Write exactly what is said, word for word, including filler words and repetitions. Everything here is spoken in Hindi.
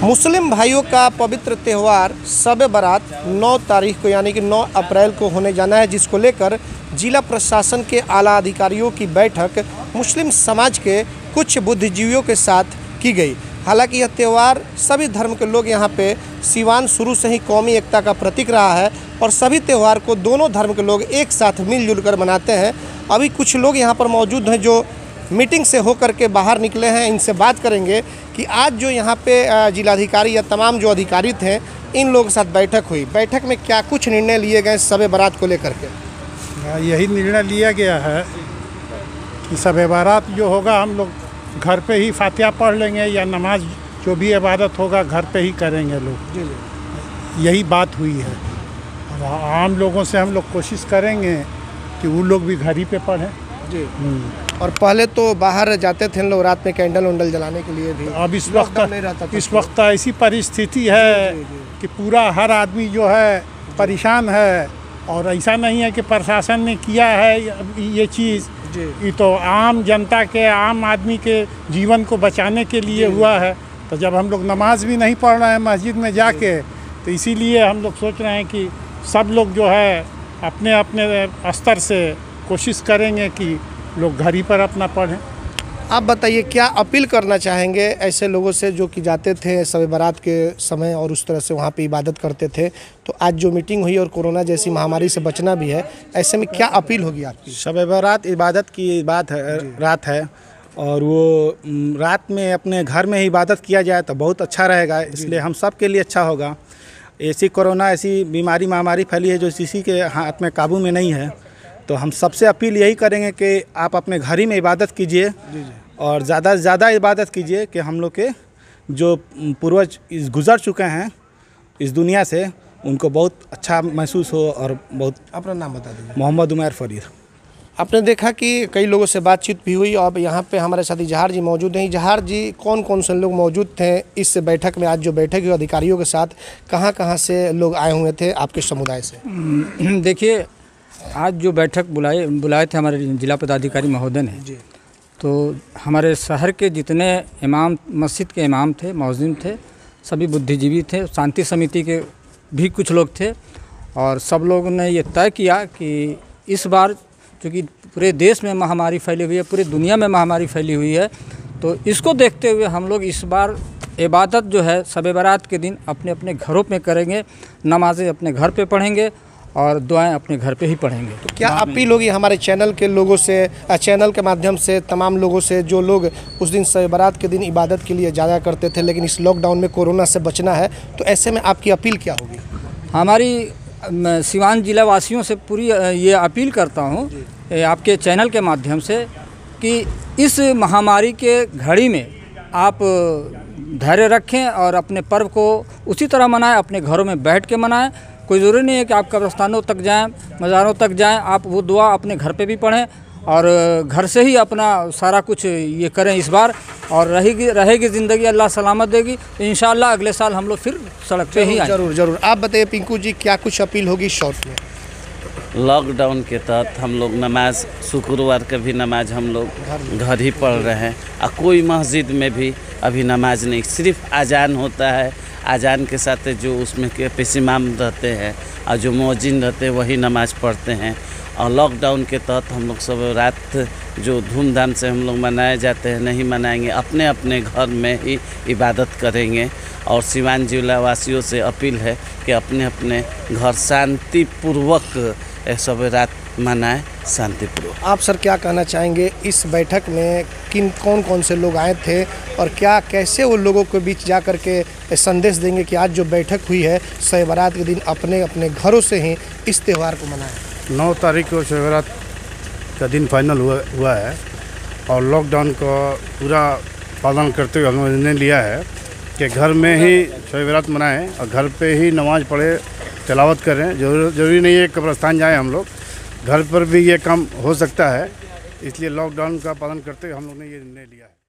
मुस्लिम भाइयों का पवित्र त्यौहार शब बारात नौ तारीख को यानी कि नौ अप्रैल को होने जाना है, जिसको लेकर जिला प्रशासन के आला अधिकारियों की बैठक मुस्लिम समाज के कुछ बुद्धिजीवियों के साथ की गई। हालांकि यह त्यौहार सभी धर्म के लोग यहाँ पे सिवान शुरू से ही कौमी एकता का प्रतीक रहा है और सभी त्यौहार को दोनों धर्म के लोग एक साथ मिलजुल कर मनाते हैं। अभी कुछ लोग यहाँ पर मौजूद हैं जो मीटिंग से होकर के बाहर निकले हैं। इनसे बात करेंगे कि आज जो यहाँ पे जिलाधिकारी या तमाम जो अधिकारी थे इन लोगों के साथ बैठक हुई, बैठक में क्या कुछ निर्णय लिए गए शब बारात को लेकर के? यही निर्णय लिया गया है कि शब बारात जो होगा हम लोग घर पे ही फातिहा पढ़ लेंगे या नमाज जो भी इबादत होगा घर पे ही करेंगे लोग। जी जी। यही बात हुई है। अब आम लोगों से हम लोग कोशिश करेंगे कि वो लोग भी घर ही पे पढ़ें। जी। और पहले तो बाहर जाते थे लोग रात में कैंडल वैंडल जलाने के लिए भी। अब इस वक्त इस वक्त ऐसी परिस्थिति है कि पूरा हर आदमी जो है परेशान है और ऐसा नहीं है कि प्रशासन ने किया है ये चीज़, ये तो आम जनता के आम आदमी के जीवन को बचाने के लिए हुआ है। तो जब हम लोग नमाज भी नहीं पढ़ रहे हैं मस्जिद में जाके, तो इसीलिए हम लोग सोच रहे हैं कि सब लोग जो है अपने अपने स्तर से कोशिश करेंगे कि लोग घर ही पर अपना पढ़ें। आप बताइए क्या अपील करना चाहेंगे ऐसे लोगों से जो कि जाते थे शब बारात के समय और उस तरह से वहाँ पे इबादत करते थे? तो आज जो मीटिंग हुई और कोरोना जैसी महामारी से बचना भी है, ऐसे में क्या अपील होगी आपकी? शब बारात इबादत की बात है, रात है और वो रात में अपने घर में ही इबादत किया जाए तो बहुत अच्छा रहेगा, इसलिए हम सब के लिए अच्छा होगा। ऐसी कोरोना ऐसी बीमारी महामारी फैली है जो किसी के हाथ में काबू में नहीं है, तो हम सबसे अपील यही करेंगे कि आप अपने घर ही में इबादत कीजिए और ज़्यादा से ज़्यादा इबादत कीजिए कि हम लोग के जो पूर्वज इस गुज़र चुके हैं इस दुनिया से उनको बहुत अच्छा महसूस हो। और बहुत अपना नाम बता दीजिए। मोहम्मद उमर फरीद। आपने देखा कि कई लोगों से बातचीत भी हुई। अब यहाँ पे हमारे साथ इजहार जी मौजूद हैं। इजहार जी, कौन कौन से लोग मौजूद थे इस बैठक में? आज जो बैठक हुई अधिकारियों के साथ, कहाँ कहाँ से लोग आए हुए थे आपके समुदाय से? देखिए, आज जो बैठक बुलाए बुलाए थे हमारे जिला पदाधिकारी महोदय ने, तो हमारे शहर के जितने इमाम, मस्जिद के इमाम थे, मौज़िन थे, सभी बुद्धिजीवी थे, शांति समिति के भी कुछ लोग थे और सब लोगों ने ये तय किया कि इस बार चूँकि पूरे देश में महामारी फैली हुई है, पूरी दुनिया में महामारी फैली हुई है, तो इसको देखते हुए हम लोग इस बार इबादत जो है शब बारात के दिन अपने अपने घरों में करेंगे, नमाज़ें अपने घर पे पढ़ेंगे और दुआएं अपने घर पे ही पढ़ेंगे। तो क्या अपील होगी हमारे चैनल के लोगों से, चैनल के माध्यम से तमाम लोगों से जो लोग उस दिन शब बारात के दिन इबादत के लिए जाया करते थे, लेकिन इस लॉकडाउन में कोरोना से बचना है, तो ऐसे में आपकी अपील क्या होगी? हमारी सिवान जिला वासियों से पूरी ये अपील करता हूँ आपके चैनल के माध्यम से कि इस महामारी के घड़ी में आप धैर्य रखें और अपने पर्व को उसी तरह मनाएं, अपने घरों में बैठ के मनाएं। कोई ज़रूरी नहीं है कि आप कब्रिस्तानों तक जाएं, मज़ारों तक जाएं, आप वो दुआ अपने घर पे भी पढ़ें और घर से ही अपना सारा कुछ ये करें इस बार। और रहेगी रहेगी ज़िंदगी, अल्लाह सलामत देगी, इंशाअल्लाह अगले साल हम लोग फिर सड़क पे ही आएं। जरूर जरूर। आप बताइए पिंकू जी, क्या कुछ अपील होगी शॉर्ट में? लॉकडाउन के तहत हम लोग नमाज, शुक्रवार का भी नमाज हम लोग घर ही पढ़ रहे हैं और कोई मस्जिद में भी अभी नमाज नहीं, सिर्फ अजान होता है। अजान के साथ जो उसमें के पेशिमाम रहते हैं और जो मौजिन रहते हैं वही नमाज पढ़ते हैं। और लॉकडाउन के तहत हम लोग सब रात जो धूमधाम से हम लोग मनाए जाते हैं नहीं मनाएंगे, अपने अपने घर में ही इबादत करेंगे। और सिवान जिला वासियों से अपील है कि अपने अपने घर शांतिपूर्वक शब रात मनाएं, शांतिपूर्वक। आप सर क्या कहना चाहेंगे? इस बैठक में किन कौन कौन से लोग आए थे और क्या कैसे वो लोगों के बीच जा कर के संदेश देंगे कि आज जो बैठक हुई है शब बारात के दिन अपने अपने घरों से ही इस त्यौहार को मनाएं? नौ तारीख को शब बारात का दिन फाइनल हुआ हुआ है और लॉकडाउन का पूरा पालन करते हुए हमने निर्णय लिया है कि घर में ही शब बारात मनाएं और घर पे ही नमाज़ पढ़े, तिलावत करें। जरूर जरूरी नहीं है कब्रिस्तान जाएं, हम लोग घर पर भी ये काम हो सकता है, इसलिए लॉकडाउन का पालन करते हुए हम लोग ने ये निर्णय लिया है।